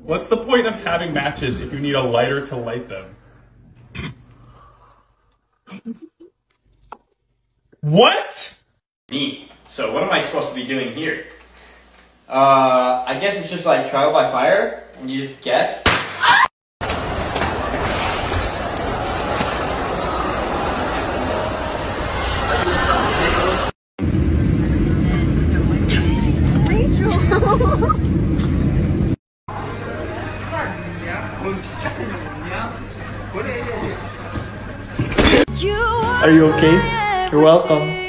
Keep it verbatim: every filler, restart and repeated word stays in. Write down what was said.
What's the point of having matches if you need a lighter to light them? What? Neat. So what am I supposed to be doing here? Uh, I guess it's just like trial by fire, and you just guess. Are you okay? You're welcome.